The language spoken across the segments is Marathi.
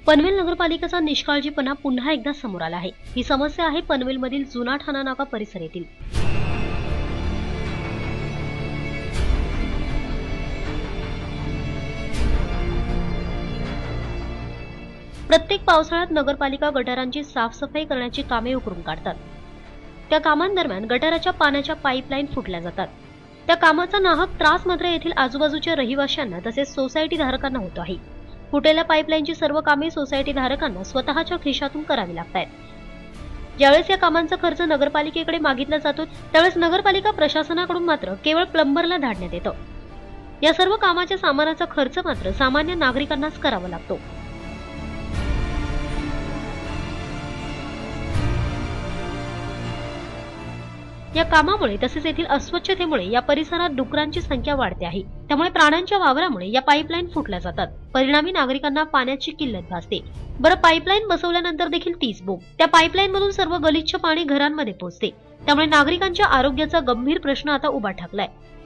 पनवेल नगरपालिकेचा निष्काळजीपणा पुन्हा एकदा समोर आला आहे। ही समस्या आहे पनवेलमधील जुना ठाणा नाका परिसर येथील। प्रत्येक पावसाळ्यात नगरपालिका गटारांची साफसफाई करण्याची कामे उकरून काढतात। त्या कामांदरम्यान गटाराच्या पाण्याच्या पाईपलाईन फुटल्या जातात। त्या कामाचा नाहक त्रास मात्र येथील आजूबाजूच्या रहिवाशांना तसेच सोसायटी धारकांना होतो आहे। फुटलेल्या पाईपलाईनची सर्व कामे सोसायटी धारकांना स्वतःच्या खिशातून करावी लागतात। ज्यावेळेस या कामांचा खर्च नगरपालिकेकडे मागितला जातो त्यावेळेस नगरपालिका प्रशासनाकडून मात्र केवळ प्लंबरला धाडण्यात येतं। या सर्व कामाच्या सामानाचा खर्च मात्र सामान्य नागरिकांनाच करावा लागतो। या कामामुळे तसेच येथील अस्वच्छतेमुळे या परिसरात डुकरांची संख्या वाढते आहे। त्यामुळे प्राण्यांच्या वावरामुळे या पाईपलाईन फुटल्या जातात। परिणामी नागरिकांना पाण्याची किल्लत भासते। बरं, पाईपलाईन बसवल्यानंतर देखील तीच बोंब। त्या पाईपलाईन मधून सर्व गलिच्छ पाणी घरांमध्ये पोहोचते। त्यामुळे नागरिकांच्या आरोग्याचा गंभीर प्रश्न आता उभा ठाकलाय।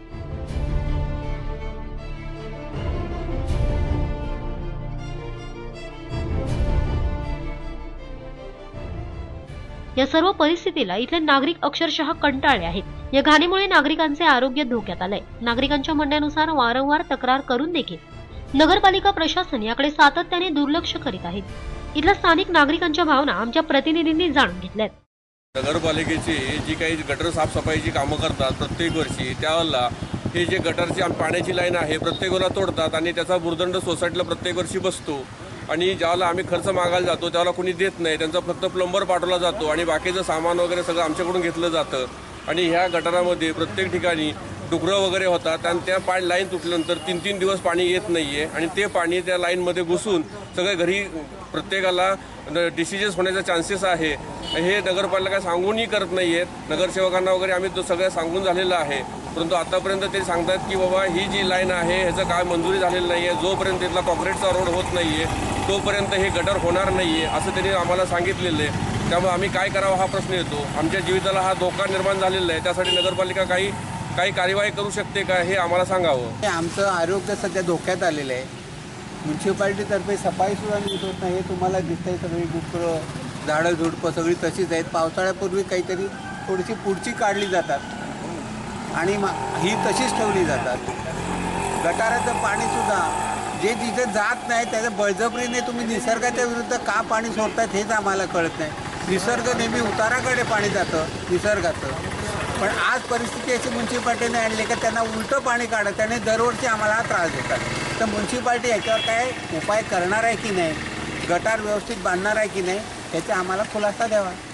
या सर्व परिस्थितीला इथले नागरिक अक्षरशः कंटाळले आहेत। या घाणीमुळे नागरिकांचे आरोग्य धोक्यात आलंय। नागरिकांच्या म्हणण्यानुसार वारंवार तक्रार करून देखील नगरपालिका प्रशासन याकडे सातत्याने दुर्लक्ष करीत आहे। इथल्या स्थानिक नागरिकांच्या भावना आमच्या प्रतिनिधींनी जाणून घेतल्यात। नगरपालिकेची जी काही गटर साफसफाईची कामं करतात प्रत्येक वर्षी, त्यावेळेला हे जे गटरची पाण्याची लाईन आहे प्रत्येक वेळेला तोडतात आणि त्याचा भुर्दंड सोसायटीला प्रत्येक वर्षी बसतो। आणि ज्यावेळेला आम्ही खर्च मागायला जातो त्यावेळेला कोणी देत नाही। त्यांचा फक्त प्लंबर पाठवला जातो आणि बाकीचं सामान वगैरे सगळं आमच्याकडून घेतलं जातं। आणि ह्या गटारामध्ये प्रत्येक ठिकाणी डुकरं वगैरे होतात आणि त्या लाईन तुटल्यानंतर 3-3 दिवस पाणी येत नाहीये आणि ते पाणी त्या लाईनमध्ये घुसून सगळे घरी प्रत्येकाला डिसीजेस होण्याचा चान्सेस आहे। हे नगरपालिका सांगूनही करत नाहीयेत। नगरसेवकांना वगैरे आम्ही सगळं सांगून झालेलं आहे, परंतु आतापर्यंत ते सांगतात की बाबा ही जी लाईन आहे ह्याचं काय मंजुरी झालेलं नाहीये। जोपर्यंत इथला कॉन्क्रीटचा रोड होत नाहीये तोपर्यंत हे गटर होणार नाहीये असं त्यांनी आम्हाला सांगितलेलं आहे। त्यामुळे आम्ही काय करावं हा प्रश्न येतो। आमच्या जीविताला हा धोका निर्माण झालेला आहे। त्यासाठी नगरपालिका काही कार्यवाही करू शकते का हे आम्हाला सांगावं। आमचं आरोग्य सध्या धोक्यात आलेलं आहे। म्युन्सिपाल्टीतर्फे सफाई सुद्धा नीट होत नाही। हे तुम्हाला दिसतंय, सगळी डुकरं झाडं झुडपं सगळी तशीच आहेत। पावसाळ्यापूर्वी काहीतरी थोडीशी पुढची काढली जातात आणि ही तशीच ठेवली जातात। गटाराचं पाणीसुद्धा जे जिथे जात नाही त्याच्या बळजबरीने तुम्ही निसर्गाच्या विरुद्ध का पाणी सोडतात हेच आम्हाला कळत नाही। निसर्ग नेहमी उताराकडे पाणी जातं निसर्गाचं, पण आज परिस्थिती अशी म्युन्सिपाल्टीने आणली की त्यांना उलटं पाणी काढत आणि दरवर्षी आम्हाला त्रास देतात। तर म्युन्सिपाल्टी याच्यावर काय उपाय करणार आहे की नाही, गटार व्यवस्थित बांधणार आहे की नाही याचा आम्हाला खुलासा द्यावा।